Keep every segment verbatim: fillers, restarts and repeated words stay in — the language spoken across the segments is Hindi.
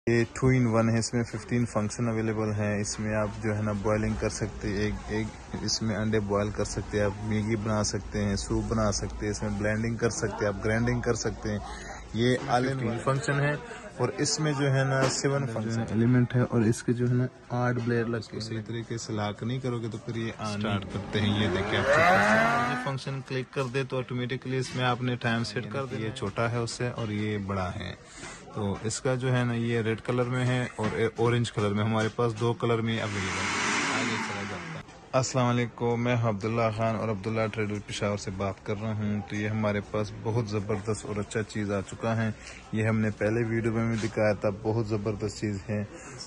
ये टू इन वन है, इसमें फिफ्टीन फंक्शन अवेलेबल हैं। इसमें आप जो है ना बॉइलिंग कर सकते हैं, एक एक इसमें अंडे बॉयल कर सकते हैं, आप मैगी बना सकते हैं, सूप बना सकते हैं, इसमें ब्लेंडिंग कर सकते हैं, आप ग्राइंडिंग कर सकते हैं। ये ऑल इन वन फंक्शन है और इसमें जो है ना सेवन फंक्शन एलिमेंट है और इसके जो है ना आठ ब्लेड लगते हैं। सही तरीके से लॉक नहीं करोगे तो फिर ये स्टार्ट करते हैं। ये देखिए आप चेक कर सकते हैं, ये फंक्शन क्लिक कर दे तो ऑटोमेटिकली इसमें आपने टाइम सेट कर दे। ये छोटा है उससे और ये बड़ा है, तो इसका जो है ना ये रेड कलर में है और ऑरेंज कलर में, हमारे पास दो कलर में अवेलेबल है। आगे चला जाता है। अस्सलाम वालेकुम, मैं अब्दुल्ला खान और अब्दुल्ला ट्रेडर पेशावर से बात कर रहा हूँ। तो ये हमारे पास बहुत ज़बरदस्त और अच्छा चीज़ आ चुका है। ये हमने पहले वीडियो में भी दिखाया था, बहुत ज़बरदस्त चीज़ है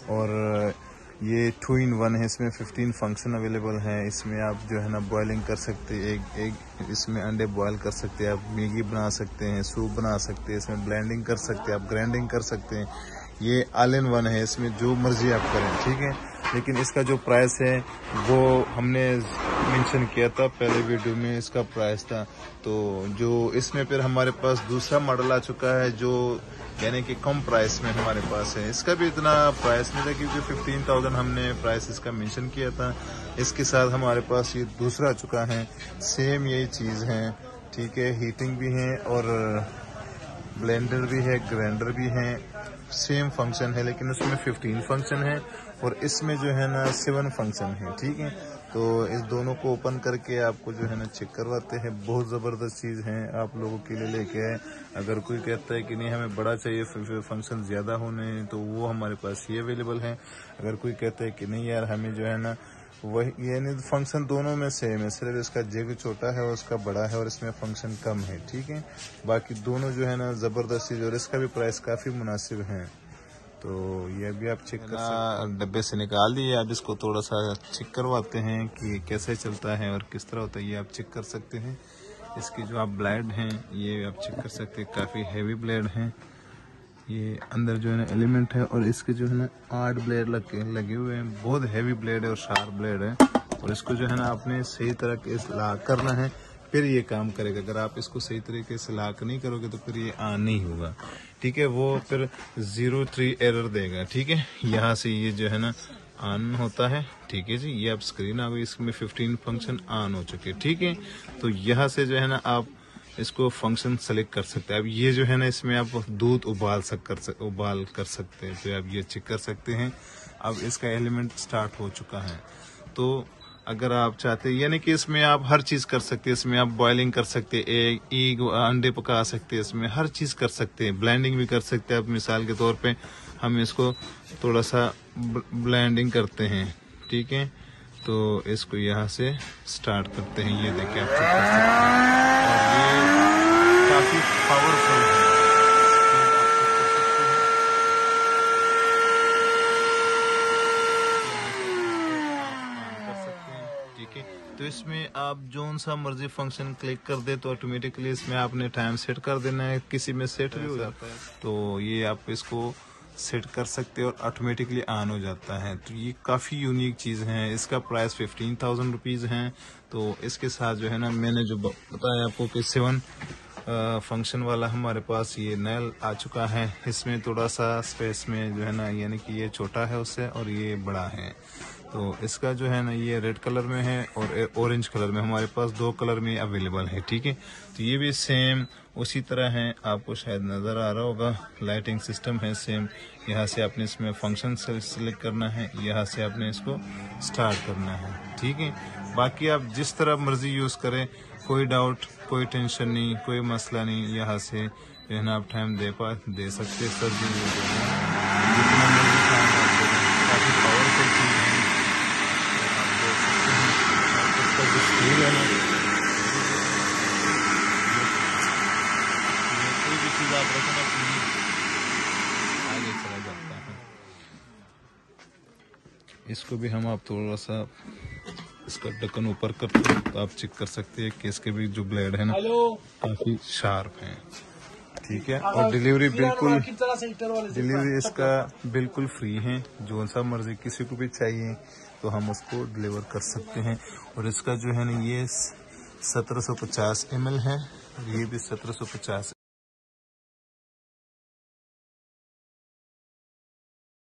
और ये टू इन वन है। इसमें फिफ्टीन फंक्शन अवेलेबल हैं। इसमें आप जो है ना बॉइलिंग कर सकते हैं, एक एक इसमें अंडे बॉयल कर सकते हैं, आप मैगी बना सकते हैं, सूप बना सकते हैं, इसमें ब्लेंडिंग कर सकते हैं, आप ग्राइंडिंग कर सकते हैं। ये ऑल इन वन है, इसमें जो मर्जी आप करें, ठीक है। लेकिन इसका जो प्राइस है वो हमने मेंशन किया था पहले वीडियो में, इसका प्राइस था। तो जो इसमें फिर हमारे पास दूसरा मॉडल आ चुका है जो यानी कि कम प्राइस में हमारे पास है। इसका भी इतना प्राइस नहीं था क्योंकि फिफ्टीन थाउजेंड हमने प्राइस इसका मेंशन किया था। इसके साथ हमारे पास ये दूसरा आ चुका है, सेम यही चीज़ है, ठीक है। हीटिंग भी है और ब्लेंडर भी है, ग्राइंडर भी है, सेम फंक्शन है लेकिन उसमें फिफ्टीन फंक्शन है और इसमें जो है ना सेवन फंक्शन है, ठीक है। तो इस दोनों को ओपन करके आपको जो है ना चेक करवाते हैं। बहुत ज़बरदस्त चीज़ है, आप लोगों के लिए लेके आए। अगर कोई कहता है कि नहीं हमें बड़ा चाहिए, फंक्शन ज़्यादा होने, तो वो हमारे पास ये अवेलेबल है। अगर कोई कहता है कि नहीं यार हमें जो है ना वही यानी फंक्शन दोनों में सेम है, सिर्फ इसका जग छोटा है और उसका बड़ा है और इसमें फंक्शन कम है, ठीक है। बाकी दोनों जो है ना ज़बरदस्त चीज़ और इसका भी प्राइस काफ़ी मुनासिब है। तो ये भी आप चेक कर सकते हैं। डब्बे से निकाल दिए, आप इसको थोड़ा सा चेक करवाते हैं कि कैसे चलता है और किस तरह होता है। ये आप चेक कर सकते हैं। इसकी जो आप ब्लेड हैं ये आप चेक कर सकते हैं, काफ़ी हैवी ब्लेड हैं। ये अंदर जो है ना एलिमेंट है और इसके जो है ना आठ ब्लेड लगे लगे हुए हैं। बहुत हैवी ब्लेड है और शार्प ब्लेड है और इसको जो है ना आपने सही तरह के लॉक करना है, फिर ये काम करेगा। अगर आप इसको सही तरीके से लॉक नहीं करोगे तो फिर ये ऑन नहीं होगा, ठीक है। वो फिर जीरो थ्री एरर देगा, ठीक है। यहाँ से ये जो है ना ऑन होता है, ठीक है जी। ये आप स्क्रीन आ गई, इसमें फिफ्टीन फंक्शन ऑन हो चुके, ठीक है। तो यहाँ से जो है ना आप इसको फंक्शन सेलेक्ट कर सकते हैं। अब ये जो है ना इसमें आप दूध उबाल सक कर सक, उबाल कर सकते हैं, तो आप ये चेक कर सकते हैं। अब इसका एलिमेंट स्टार्ट हो चुका है। तो अगर आप चाहते हैं यानी कि इसमें आप हर चीज़ कर सकते हैं। इसमें आप बॉइलिंग कर सकते हैं, एग एग अंडे पका सकते हैं, इसमें हर चीज़ कर सकते हैं। ब्लेंडिंग भी कर सकते हैं। अब मिसाल के तौर पे हम इसको थोड़ा सा ब्लेंडिंग करते हैं, ठीक है। तो इसको यहाँ से स्टार्ट करते हैं। ये देखिए आप चेक कर सकते हैं और ये काफ़ी पावरफुल है। तो इसमें आप जोन सा मर्जी फंक्शन क्लिक कर दे तो ऑटोमेटिकली इसमें आपने टाइम सेट कर देना है। किसी में सेट भी हो जाता है तो ये आप इसको सेट कर सकते हैं और ऑटोमेटिकली ऑन हो जाता है। तो ये काफ़ी यूनिक चीज़ है। इसका प्राइस फिफ्टीन थाउजेंड रुपीज़ हैं। तो इसके साथ जो है ना मैंने जो बताया आपको कि सेवन फंक्शन वाला हमारे पास ये नल आ चुका है। इसमें थोड़ा सा स्पेस में जो है ना यानी कि ये छोटा है उससे और ये बड़ा है। तो इसका जो है ना ये रेड कलर में है और ऑरेंज कलर में, हमारे पास दो कलर में अवेलेबल है, ठीक है। तो ये भी सेम उसी तरह है, आपको शायद नज़र आ रहा होगा। लाइटिंग सिस्टम है सेम। यहाँ से आपने इसमें फंक्शन सेलेक्ट करना है, यहाँ से आपने इसको स्टार्ट करना है, ठीक है। बाकी आप जिस तरह मर्जी यूज़ करें, कोई डाउट कोई टेंशन नहीं, कोई मसला नहीं। यहाँ से जो है ना आप टाइम दे पा दे सकते सर जी, जितना मर्जी टाइम आप दे दें। काफ़ी पावरफुल चीज़ है, आप देख सकते हैं। इसका जो स्पीड है ना, कोई भी चीज़ आप रखें ना आगे चला जाता है। इसको भी हम आप थोड़ा सा इसका ढक्कन ऊपर करते हैं तो आप चेक कर सकते हैं कि इसके भी जो ब्लेड है ना काफ़ी शार्प हैं, ठीक है। और डिलीवरी बिल्कुल डिलीवरी इसका बिल्कुल फ्री है। जो सा मर्जी किसी को भी चाहिए तो हम उसको डिलीवर कर सकते हैं। और इसका जो है ना ये सत्रह सौ पचास एम एल है, ये भी सत्रह सौ पचास